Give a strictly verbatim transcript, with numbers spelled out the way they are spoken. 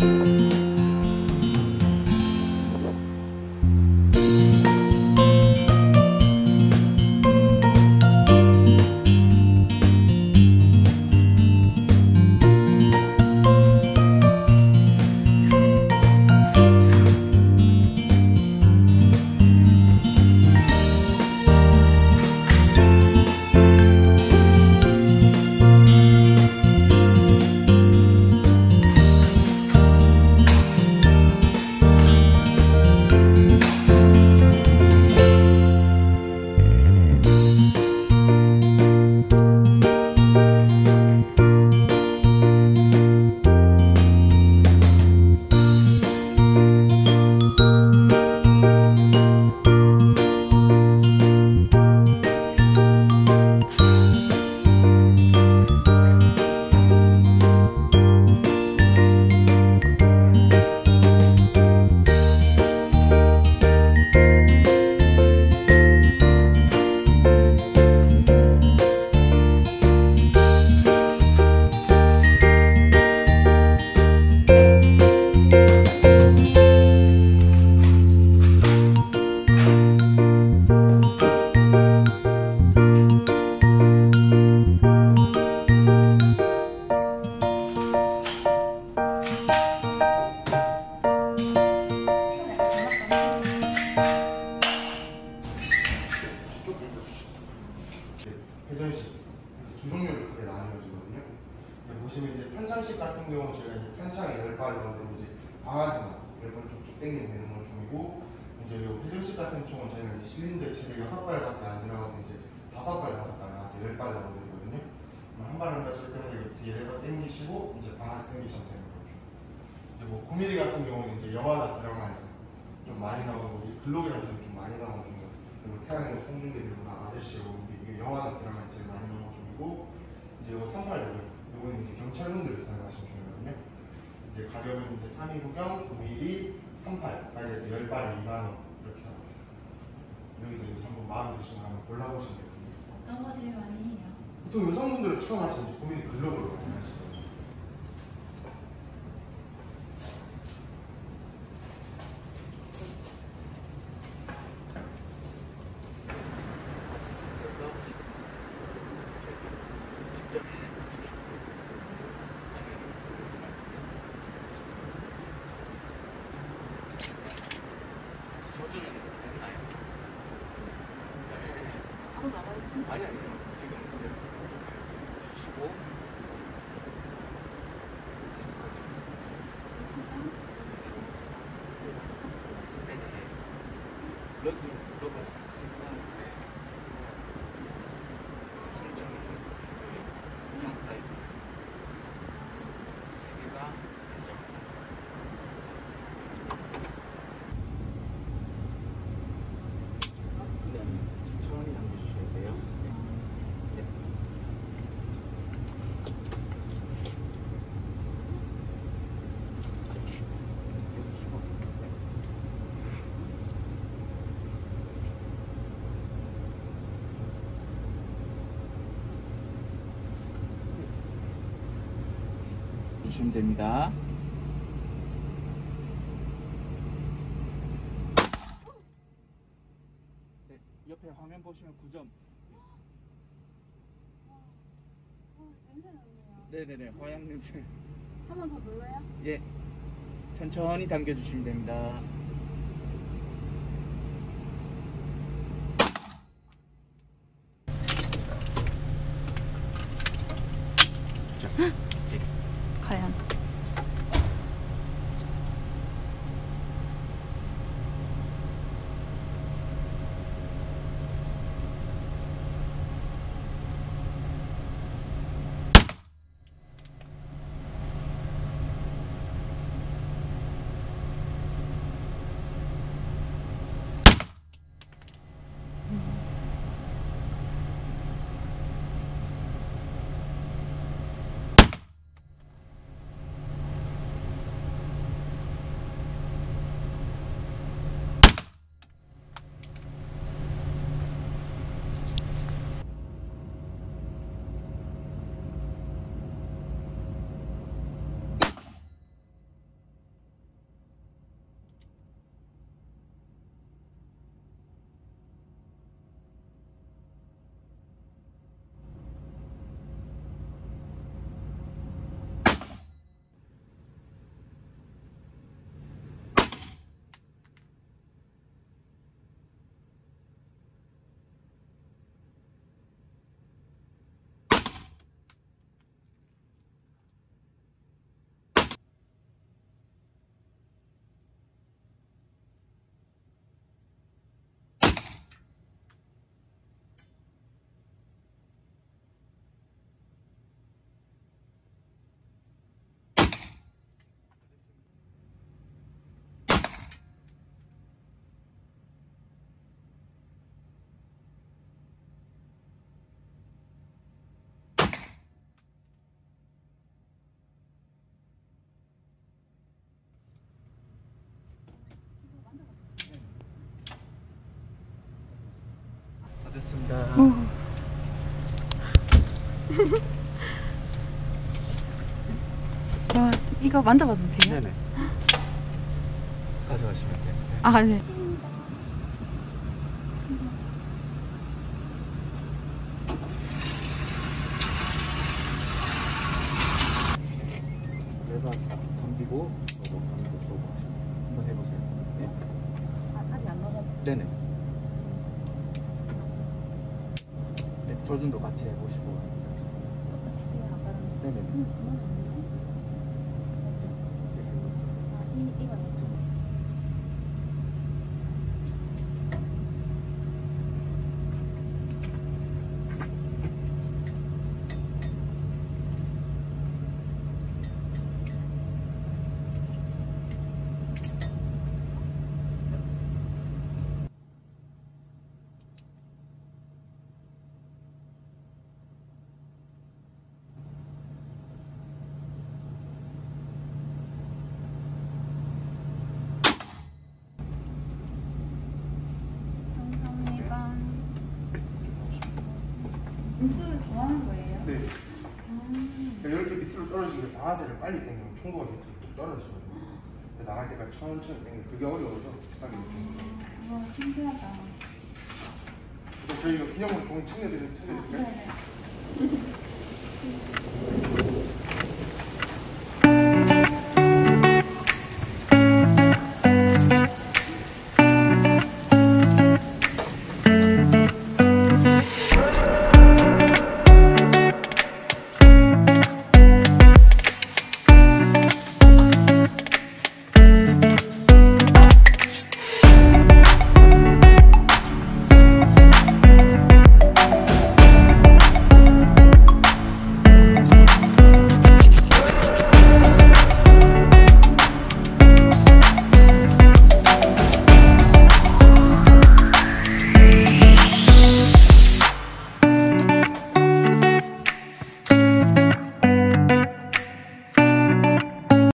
회전식 두 종류로 크게 나뉘어지거든요. 보시면 이제 탄창식 같은 경우 제가 이제 탄창에 열 발을 넣어서 이제 방아쇠만 열 번 쭉쭉 당기면 되는 건 총이고, 이제 요 회전식 같은 총은 저희가 이제 실린더에 최대 여섯 발밖에 안 들어가서 이제 다섯 발 다섯 발 나와서 열 발 넣어드리거든요. 한 발을 넣었을 때마다 뒤에 레버 당기시고 이제 방아쇠 당기시면 되는 거죠. 이제 뭐 구 밀리미터 같은 경우는 이제 영화가 들어가서 좀 많이 나오고, 글록이랑 좀, 좀 많이 나오는 중, 그리고 태양의 송중기들이나 아저씨고 이게 영화가 들어가면 제일 많이 나오는 중이고, 이제 이거 삼팔육, 이거는 이제 경찰분들이 사용하시는 중이거든요. 이제 가격은 이제 삼 이 구경, 구 밀리미터, 삼팔, 가격에서 열 발에 이만 원 이렇게 하고 있어요. 여기서 이제 한번 마음에 드시면 한번 골라보시면 됩니다. 어떤 거 제일 많이 해요? 보통 여성분들은 처음 하시는 구 밀리미터 글록으로 많이 하시죠. 아니 아니요. 지금 쉬고 네네. 러그 러그 할 수 있으니까 설정이 양 사이드 세 개가 한정. 그다음에 천천히 당겨주셔야 돼요. 주시면 됩니다. 네, 옆에 화면 보시면 구 점. 어, 냄새 나네요. 네네네, 화양 냄새. 한 번 더 눌러요? 예, 천천히 당겨주시면 됩니다. 과연 와, 이거 만져봐도 돼요? 네네. 가져가시면 돼요. 네. 아, 네. 레바 당기고 쏘고 당기고 쏘고 하시면 한번 해보세요. 네. 아, 아직 안 넣어가지고. 네네. 네, 조준도 같이 해보시고. 똑같이 아까랑. 네네. 음, 그건 없네. 아, 이, 이거 넣죠. 감사합니다. 인수를 좋아하는 거예요? 네. 음. 그러니까 이렇게 밑으로 떨어지는 게 방아쇠를 빨리 당기면 총도가 밑으로 쭉 떨어지거든요. 그래서 나갈 때까지 천천히 당기면 그게 어려워서 비슷하게 이렇게. 와, 신기하다. 그래서 저희가 기념으로 종 챙겨드리는 챙겨드릴까요? 네.